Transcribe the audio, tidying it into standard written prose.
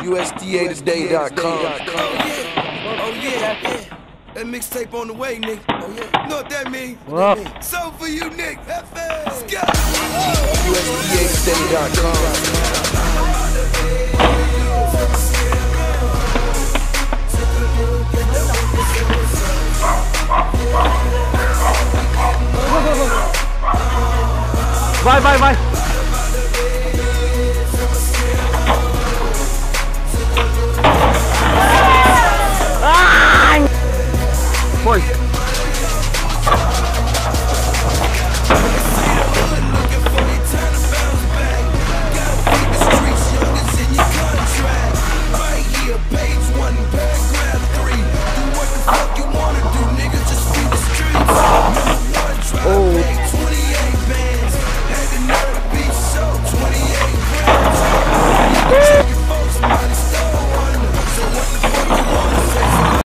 USDAtoday.com. Oh yeah. That mixtape on the way, nigga. Oh yeah. You know what that mean? So for you, nigga. Let's go. USDAtoday.com. Vai.